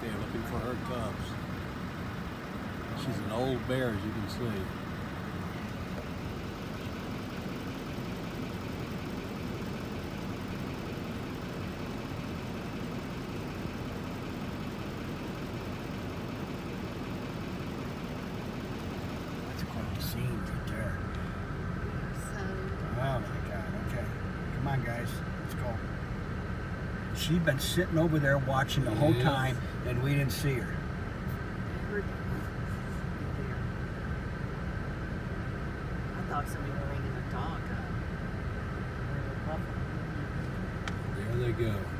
there looking for her cubs. She's an old bear, as you can see. That's quite the scene right there. Oh my God, okay. Come on guys, let's go. She'd been sitting over there watching the whole time and we didn't see her. I thought somebody was ringing a dog up. There they go.